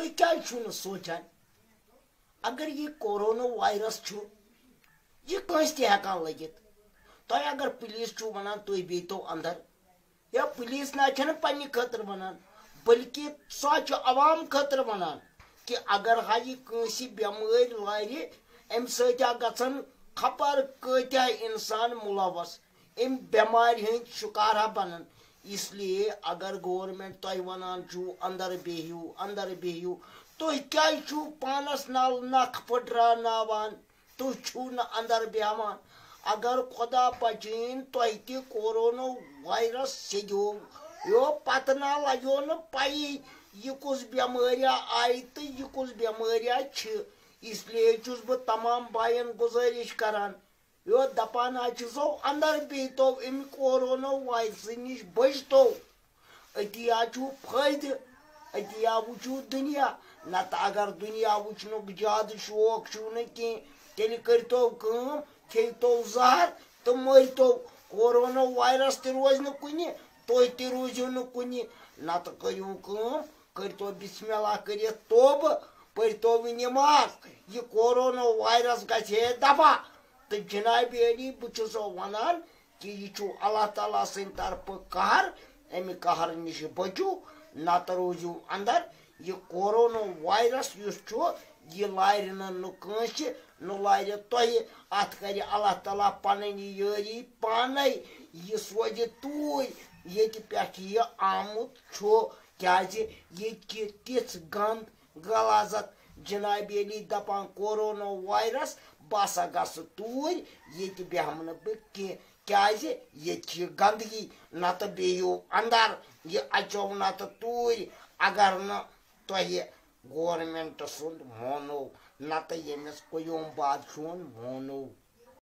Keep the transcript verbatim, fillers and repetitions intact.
تُہۍ کیٛازِ چھِو نہٕ سونٛچان اگر یہ کورونا وائرس چھُ یہ کٲنٛسہِ تہِ ہٮ۪کان لٔگِتھ تۄہہِ اگر پُلیٖس چھُو وَنان تُہۍ بیٖہتو اندر یا پُلیٖس نہ چھُنہٕ پننہِ خٲطرٕ وَنان بٔلکہِ سُہ چھُ عوام خٲطرٕ وَنان کہ اگر ہا یہِ کٲنٛسہِ بٮ۪مٲرۍ لارِ امہِ سۭتۍ ہا گژھن خبر کۭتیاہ اِنسان مُلوث امہِ بٮ۪مارِ ہٕنٛدۍ شِکار ہا بنن اس لیے اگر گورمنٹ تۄہہِ وَنان چھُو اندر بِہِو اندر بِہِو تُہۍ کیٛازِ چھُو پانس نل نکھ پھٕٹراوناوان تُہۍ چھُو نہٕ اندر بیٚہوان اگر خۄدا بچٲیِن تۄہہِ تہِ کورونا وایرس سیٚدیو یو پتہٕ نہ لگیو نہٕ پَیی یہِ کُس بٮ۪مٲریا آیہِ تہٕ یہِ کُس بٮ۪مٲریا چھِ اس لیے چھُس بہٕ تمام بایَن گُزٲرِش کران یو دپان حظ چھُسو اندر بِہتو امہِ کورونا وایرسہٕ نِش بٔچتو أتی حظ چھُو فٲیدٕ أتی حظ وٕچھِو دُنیا نتہٕ اگر دُنیا وٕچھنُک زیادٕ شوق چھُو نہٕ کینٛہہ تیٚلہِ کٔرۍتو کٲم کھیٚیتو زہر تہٕ مٔرۍتو کورونا وایرس تہِ روزِ نہٕ کُنہِ تُہۍ تہِ روٗزِو نہٕ کُنہِ نتہٕ کٔرِو کٲم کٔرۍتو بسم اللہ کٔرِتھ توبہٕ پٔرۍتو نٮ۪ماز یہِ کورونا وایرس گژھِ ہے دفع تہٕ جنابِ علی بہٕ چھُسو ونان کہِ یہِ چھُ اللہ تعالیٰ سٕنٛدِ طرفہٕ قہر امہِ قہر نِش بٔچِو نتہٕ روٗزِو اندر یہِ کورونا وایرس یُس چھُ یہِ لارِ نہٕ نہٕ کٲنٛسہِ نہٕ لارِ تۄہہِ اتھ کرِ اللہ تعالیٰ پنٕنۍ یٲری پانے یہِ سوزِ توٗرۍ ییٚتہِ پٮ۪ٹھ یہِ آمُت چھُ کیٛازِ ییٚتہِ چھِ تِژھ گنٛد غلازت جنابِ علی دپان کورونا وایرس بہٕ ہسا گژھٕ توٗرۍ ییٚتہِ بیٚہمہٕ نہٕ بہٕ کینٛہہ کیٛازِ ییٚتہِ چھِ گنٛدگی نتہٕ بِہِو اندر یہِ اَژیو نتہٕ توٗرۍ اگر نہٕ تۄہہِ گورمنٹ سُنٛد مونو نتہٕ ییٚمِس قیوٗم بادشاہن مونو